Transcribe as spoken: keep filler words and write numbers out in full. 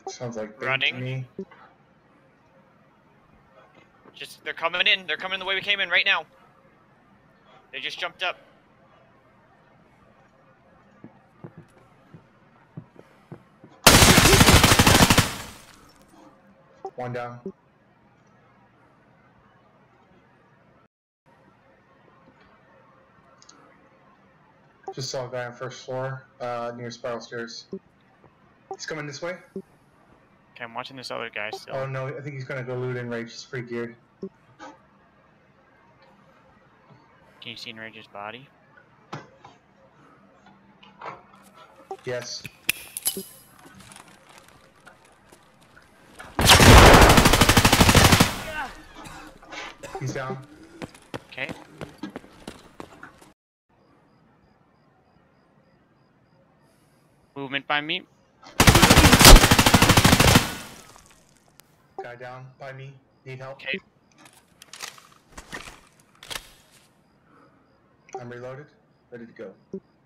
Sounds like running. To me. Just they're coming in. They're coming the way we came in right now. They just jumped up. One down. Just saw a guy on first floor, uh, near spiral stairs. He's coming this way. Okay, I'm watching this other guy still. Oh no, I think he's gonna go loot nraged. He's pretty geared. Can you see nrage's body? Yes. He's down. Okay. Movement by me. Guy down by me. Need help. Okay. I'm reloaded. Ready to go.